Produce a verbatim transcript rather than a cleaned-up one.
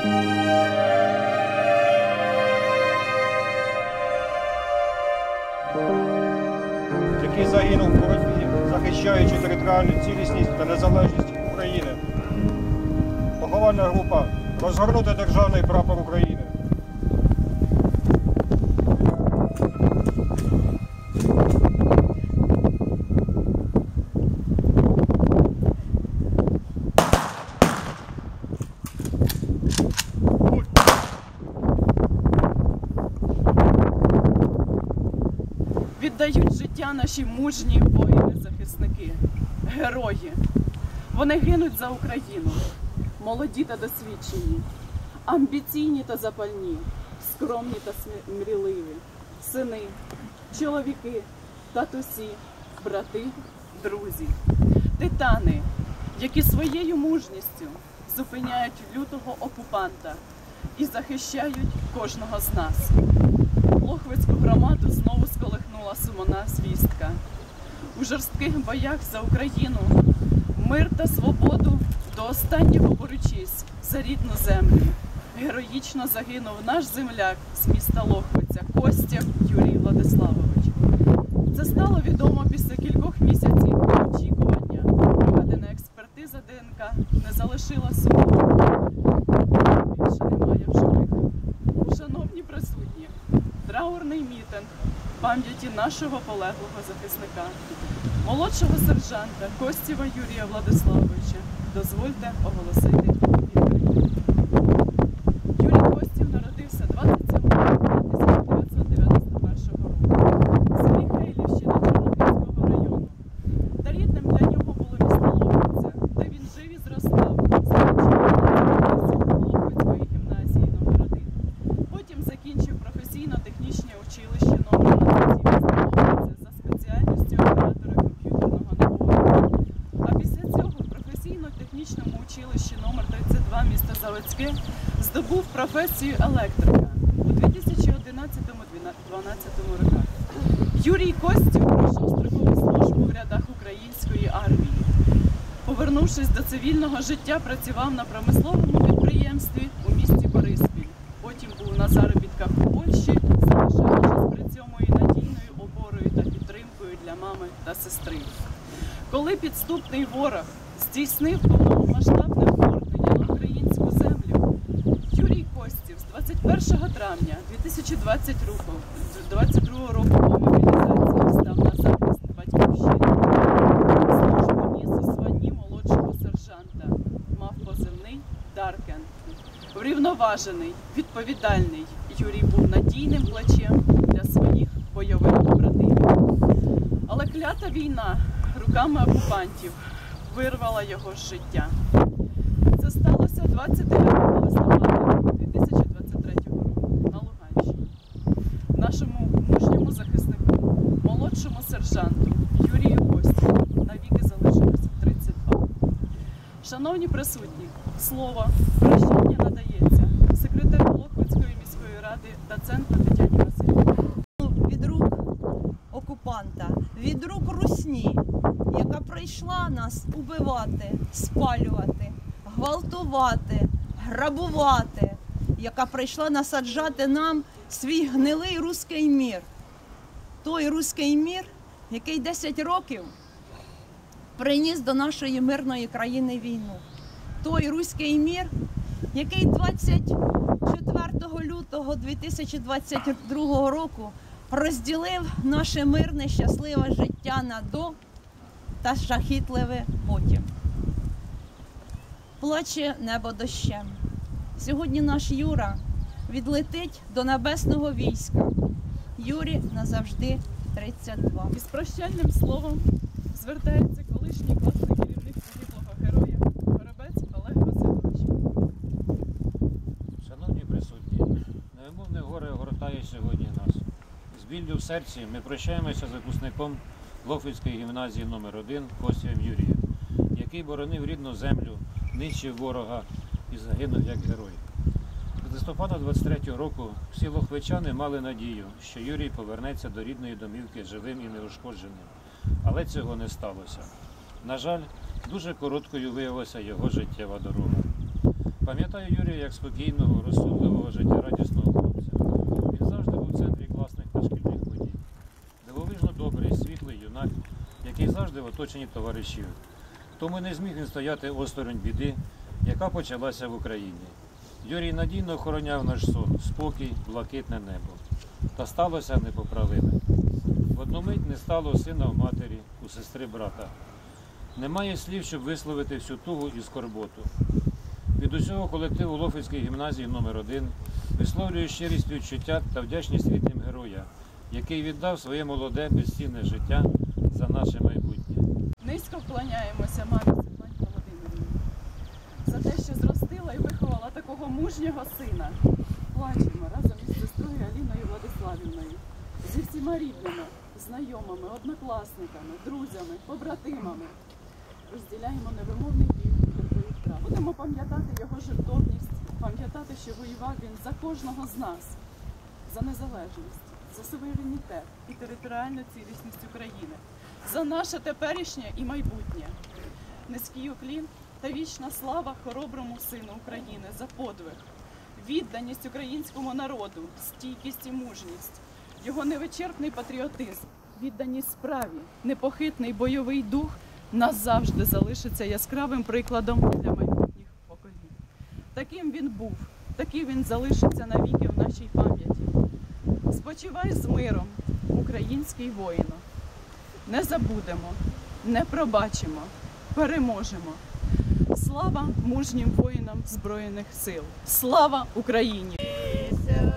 який загинув в боротьбі, захищаючи територіальну цілісність та незалежність України. Поховальна група розгорнути державний прапор України. Віддають життя наші мужні воїни-захисники, герої. Вони гинуть за Україну, молоді та досвідчені, амбіційні та запальні, скромні та мрійливі, сини, чоловіки, татусі, брати, друзі, титани, які своєю мужністю зупиняють лютого окупанта і захищають кожного з нас. Лохвицьку громаду знову сколихнула сумна звістка. У жорстких боях за Україну, мир та свободу до останнього борючись за рідну землю. Героїчно загинув наш земляк з міста Лохвиця Костєв Юрій Владиславович. Це стало відомо після кількох місяців очікування. Проведена експертиза ДНК не залишила сумніву. Більше немає в живих. Шановні присутні, траурний мітинг пам'яті нашого полеглого захисника, молодшого сержанта Костєва Юрія Владиславовича, дозвольте оголосити відкритим. Юрій Костєв народився двадцять сьомого липня тисяча дев'ятсот дев'яносто першого року в селі Хейлівщина Чорнобильського району. Та рідним для нього було місто Лохвиця, де він жив і зростав, закінчив Лохвицької гімназії номер один. Потім закінчив професійно-технічне училище номер одинадцять за спеціальністю оператора комп'ютерного набору. А після цього в професійно-технічному училищі номер тридцять два міста Заводське здобув професію електрика у дві тисячі одинадцятому - дві тисячі дванадцятому роках. Юрій Костєв пройшов строкову службу в рядах української армії. Повернувшись до цивільного життя, працював на промисловому підприємстві у місті Бориспіль. Потім був на заробітках у Польщі, залишаючись при цьому і надійною опорою та підтримкою для мами та сестри. Коли підступний ворог здійснив повномасштабне вторгнення на українську землю, Юрій Костєв з двадцять першого травня дві тисячі двадцять другого року по мобілізації став на захист батьківщини. Службу ніс у званні молодшого сержанта, мав позивний Даркен. Врівноважений, відповідальний, Юрій був надійним плечем для своїх бойових побратимів. Але клята війна руками окупантів вирвала його з життя. Це сталося двадцять дев'ятого листопада дві тисячі двадцять третього року на Луганщині. Нашому мужньому захиснику, молодшому сержанту Юрію Костєву навіки залишилось тридцять два. Шановні присутні, слово прощання надається секретарю Лохвицької міської ради доценту Тетяні Васильівні. Від рук окупанта, від рук русні, яка прийшла нас убивати, спалювати, гвалтувати, грабувати, яка прийшла насаджати нам свій гнилий руський мір. Той руський мір, який десять років приніс до нашої мирної країни війну. Той руський мір, який двадцять четвертого лютого дві тисячі двадцять другого року розділив наше мирне, щасливе життя на до та жахітливе потім. Плаче небо дощем. Сьогодні наш Юра відлетить до небесного війська. Юрі назавжди тридцять два. Із прощальним словом звертається колишній класний керівник загиблого героя Горобець Олег Васильович. Шановні присутні, невимовне горе огортає сьогодні нас. З біллю в серці ми прощаємося з випускником Лохвицької гімназії номер один Костєвим Юрієм, який боронив рідну землю, нищив ворога і загинув як герой. З листопада двадцять третього року всі лохвичани мали надію, що Юрій повернеться до рідної домівки живим і неушкодженим. Але цього не сталося. На жаль, дуже короткою виявилася його життєва дорога. Пам'ятаю Юрія як спокійного, розсудливого, життєрадісного хлопця. Він завжди був в центрі класних та шкільних подій. Дивовижно добрий, світлий юнак, який завжди в оточенні товаришів. Тому не зміг він стояти осторонь біди, яка почалася в Україні. Юрій надійно охороняв наш сон, спокій, блакитне небо. Та сталося непоправиме. В одну мить не стало сина в матері, у сестри брата. Немає слів, щоб висловити всю тугу і скорботу. Від усього колективу Лохвицької гімназії номер один висловлюю щирість співчуття та вдячність рідним героя, який віддав своє молоде, безцінне життя за наше майбутнє. Низько вклоняємося мамі Світлані Володимирівні за те, що зростила і виховала такого мужнього сина. Плачемо разом із сестрою Аліною Владиславівною, зі всіма рідними, знайомими, однокласниками, друзями, побратимами. Розділяємо невимовний біль гіркої втрати. Будемо пам'ятати його жертовність, пам'ятати, що воював він за кожного з нас, за незалежність, за суверенітет і територіальну цілісність України, за наше теперішнє і майбутнє. Низький уклін та вічна слава хороброму сину України за подвиг, відданість українському народу, стійкість і мужність, його невичерпний патріотизм, відданість справі, непохитний бойовий дух назавжди залишиться яскравим прикладом для майбутніх поколінь. Таким він був, таким він залишиться навіки в нашій пам'яті. Спочивай з миром, український воїно. Не забудемо, не пробачимо, переможемо. Слава мужнім воїнам Збройних сил! Слава Україні!